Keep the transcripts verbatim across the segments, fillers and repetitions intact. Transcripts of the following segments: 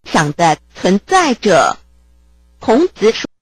想的存在者。孔子说，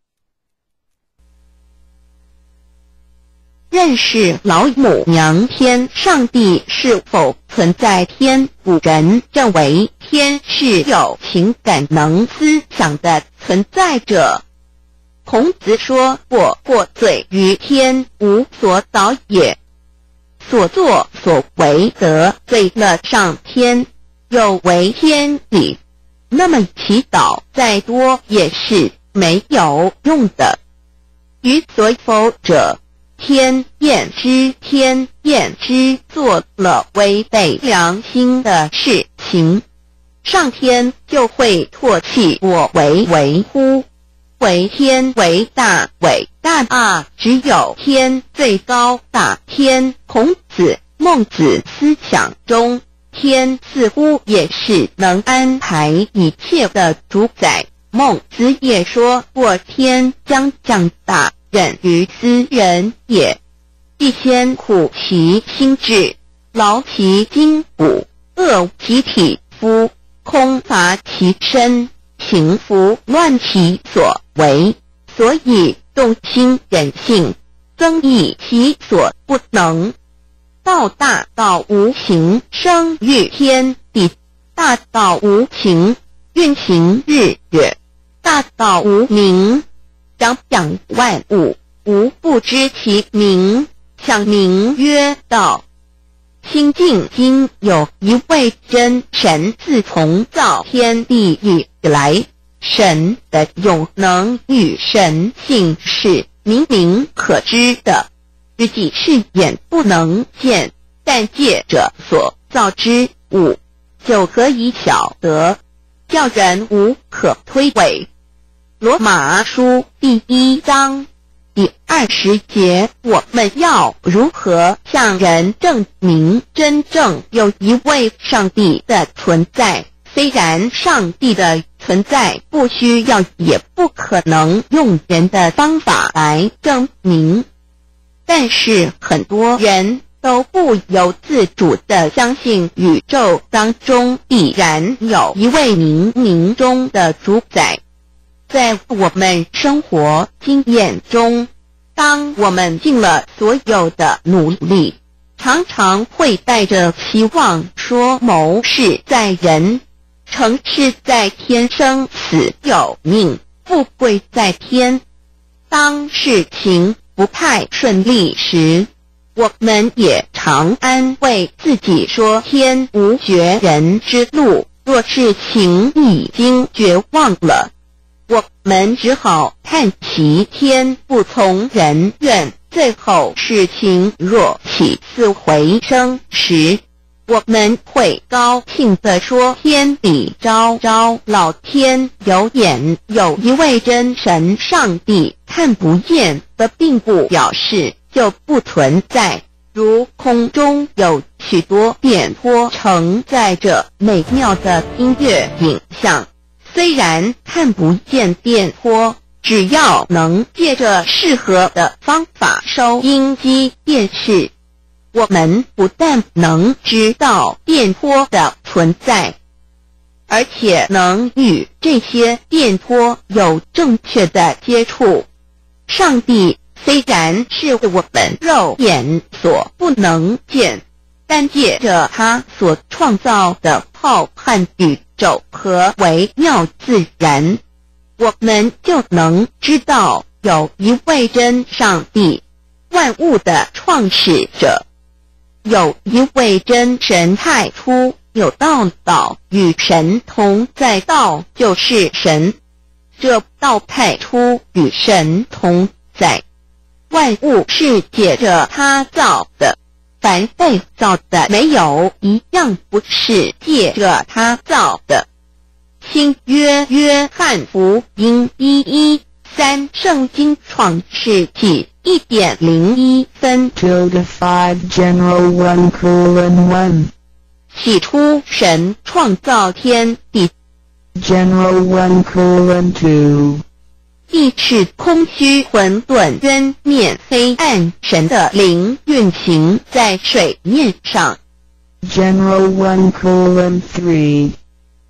认识老母娘天上帝是否存在天，古人认为天是有情感能思想的存在者。孔子说过，过罪于天，无所导也。所作所为得罪了上天，有违天理，那么祈祷再多也是没有用的。予所否者，天厌之，天厌之，做了违背良心的事情，上天就会唾弃我为为乎？为天为大，伟大啊！只有天最高大天。孔子、孟子思想中，天似乎也是能安排一切的主宰。孟子也说过，天将降大任于斯人也，必先苦其心志，劳其筋骨，饿其体肤，空乏其身，情服乱其所为，所以动心忍性，增益其所不能。道大道无形，生育天地；大道无情，运行日月；大道无名，长养万物，无不知其名，想名曰道。心经经有一位真神，自从造天地以来，神的永能与神性是明明可知的，自己是眼不能见，但借着所造之物，就可以晓得，叫人无可推诿。罗马书第一章第二十节，我们要如何向人证明真正有一位上帝的存在？虽然上帝的存在不需要也不可能用人的方法来证明，但是很多人都不由自主地相信宇宙当中必然有一位冥冥中的主宰。在我们生活经验中，当我们尽了所有的努力，常常会带着期望说谋事在人，成事在天，生死有命，富贵在天。当事情不太顺利时，我们也常安慰自己说天无绝人之路，若事情已经绝望了，我们只好叹其天不从人愿。最后事情若起死回生时，我们会高兴地说天理昭昭，老天有眼，有一位真神上帝，看不见的并不表示就不存在。如空中有许多电波承载着美妙的音乐影像，虽然看不见电波，只要能借着适合的方法收音机电视，我们不但能知道电波的存在，而且能与这些电波有正确的接触。上帝虽然是我们肉眼所不能见，但借着他所创造的浩瀚宇宙和微妙自然，我们就能知道有一位真上帝，万物的创始者，有一位真神太初有道，道与神同在，道就是神，这道太初与神同在。万物是借着他造的，凡被造的没有一样不是借着他造的。新约约翰福音一一三，圣经创世纪一点零一分 tilde five general one colon one 起初神创造天地 general one colon two 地是空虚混沌渊面黑暗，神的灵运行在水面上 general one colon three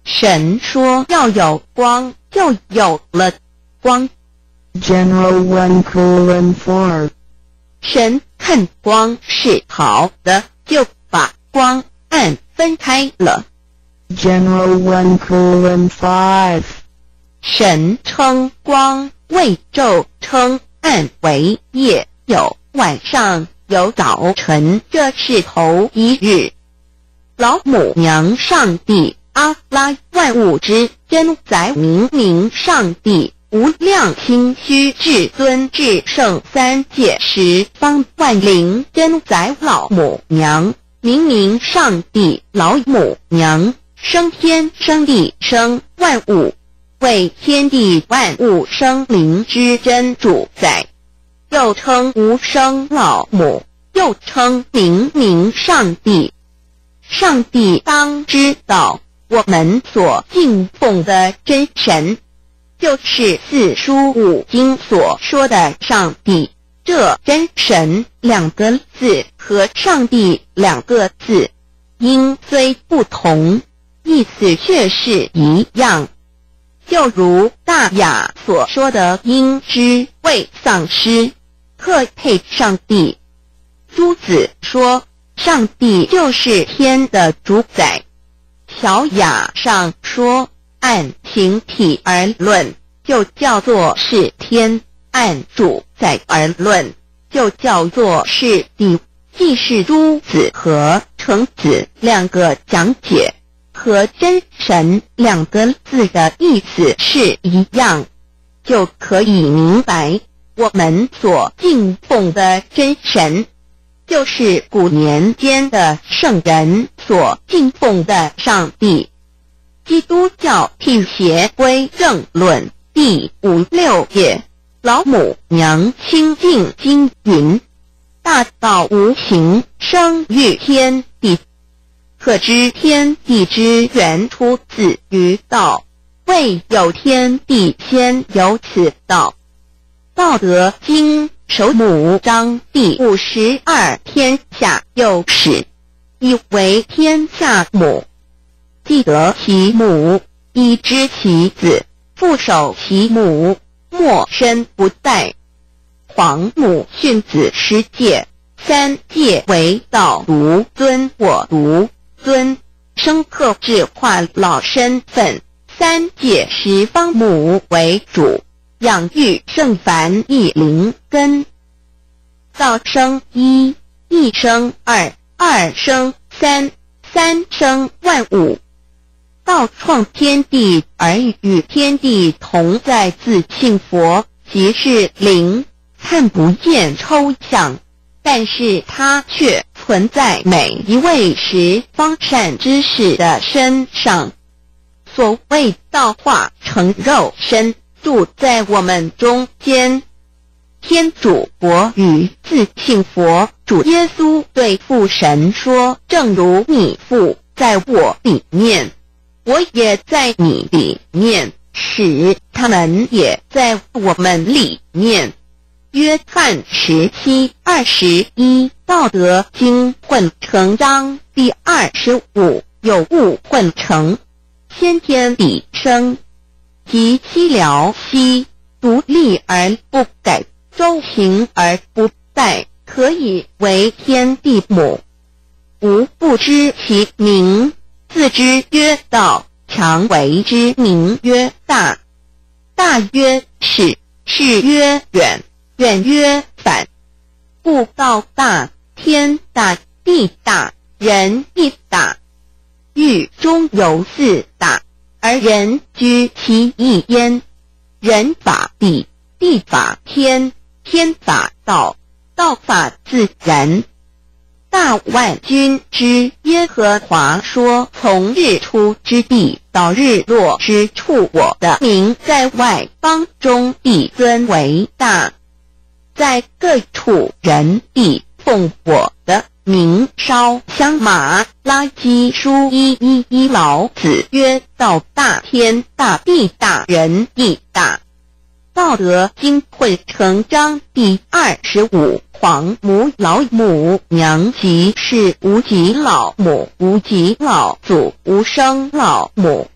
神说要有光，就有了光。 General one colon four. 神看光是好的，就把光暗分开了。 General one colon five. 神称光为昼，称暗为夜，有晚上，有早晨，这是头一日。老母娘上帝，阿拉万物之真宰，明明上帝，无量心虚至尊至圣三界十方万灵真宰老母娘，明明上帝老母娘，生天生地生万物，为天地万物生灵之真主宰，又称无生老母，又称明明上帝。上帝当知道，我们所敬奉的真神，就是四书五经所说的上帝。这真神两个字和上帝两个字，音虽不同，意思却是一样。就如大雅所说的因之谓丧失，特配上帝。朱子说上帝就是天的主宰。小雅上说按形体而论，就叫做是天；按主宰而论，就叫做是地。既是朱子和程子两个讲解，和真神两个字的意思是一样，就可以明白我们所敬奉的真神，就是古年间的圣人所敬奉的上帝。基督教辟邪归正论第五六页，老母娘清净经云：大道无形，生育天地，可知天地之源出自于道，未有天地先有此道。道德经首母章第五十二，天下有始，以为天下母。既得其母，以知其子，父守其母，莫身不殆。皇母训子十戒，三戒为道，独尊我独尊，深刻智化老身份。三戒十方母为主，养育圣凡一灵根。道生一，一生二，二生三，三生万物。道创天地而与天地同在，自性佛，即是灵，看不见抽象，但是它却存在每一位十方善知识的身上。所谓道化成肉身，住在我们中间。天主佛与自性佛主耶稣对父神说：正如你父在我里面，我也在你里面，使他们也在我们里面。约翰十七二十一，道德经混成章第二十五，有物混成，先天地生，即西辽西，独立而不改，周行而不殆，可以为天地母。吾不知其名，自之曰道，常为之名曰大。大曰是，是曰远，远曰反。故道大，天大，地大，人亦大。欲中有四大，而人居其一焉。人法地，地法天，天法道，道法自然。大万军之耶和华说：从日出之地到日落之处，我的名在外邦中必尊为大。在各处人必奉我的名烧香。马拉基书一一一，老子曰：道大，天大，地大，人亦大。道德经混成章第二十五，皇母老母娘，即是无极老母，无极老祖，无生老母，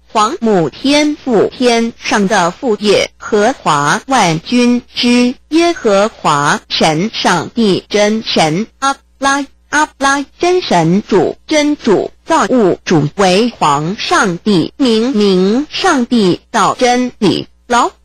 皇母天父，天上的父耶和华万军之耶和华神，上帝真神，阿拉阿拉真神主，真主造物主为皇上帝，明明上帝道真理，老